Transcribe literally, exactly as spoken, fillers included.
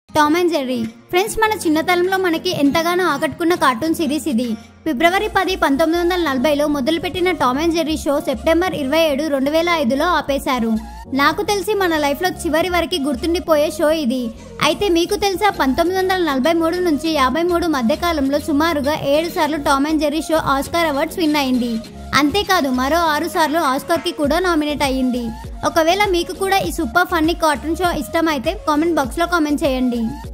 Tom and Jerry friends, మన చిన్నతనంలో మనకి ఎంతగానో ఆకట్టుకున్న కార్టూన్ సిరీస్ ఇది. ఫిబ్రవరి పది పంతొమ్మిది వందల నలభైలో మొదలుపెట్టిన Tom and Jerry show September ఇరవై ఏడు రెండు వేల ఐదులో ఆపేశారు. నాకు తెలిసి మన లైఫ్లో చివరి వరకు గుర్తుండిపోయే షో ఇది. అయితే మీకు తెలుసా, పంతొమ్మిది వందల నలభై మూడు నుంచి యాభై మూడు మధ్యకాలంలో సుమారుగా ఏడు సార్లు Tom and Jerry show Oscar awards win అయింది. అంతేకాదు మరో ఆరు సార్లు ఆస్కార్కి కూడా నామినేట్ అయ్యింది. ఒకవేళ మీకు కూడా ఈ సూపర్ ఫన్నీ కార్టూన్ షో ఇష్టమైతే కామెంట్ బాక్స్లో కామెంట్ చేయండి.